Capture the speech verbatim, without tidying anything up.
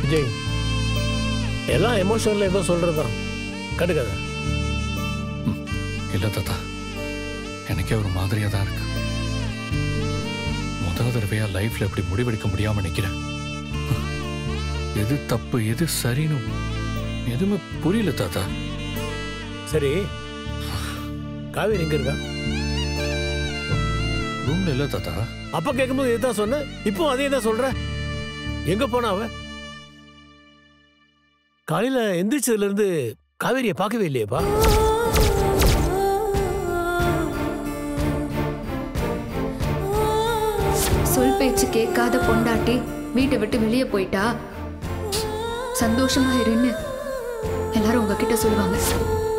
விஜய், எல்லாம் எமோஷனல் ஏதோ சொல்றதுதான், கடுக்காத. இல்ல தாத்தா, எனக்கே ஒரு மாதிரியா தான் இருக்கு. முதல் தடவையா லைஃப்ல எப்படி முடிவெடுக்க முடியாம நிக்கிறேன். எது தப்பு எது சரின்னு எதுவுமே புரியல தாத்தா. சரி, காவேரி எங்க இருக்கா? ரூம்ல இல்ல தாத்தா. அப்ப கேட்கும்போது இதுதான் சொன்ன, இப்போ அதே தான் சொல்ற. எங்க போனா அவ? காலையில எந்திரிச்சதுல இருந்து காவேரியை பார்க்கவே இல்லையேப்பா. சொல் பேச்சு கேட்காத பொண்டாட்டி வீட்டை விட்டு வெளியே போயிட்டா சந்தோஷமா இருன்னு எல்லாரும் உங்ககிட்ட சொல்லுவாங்க.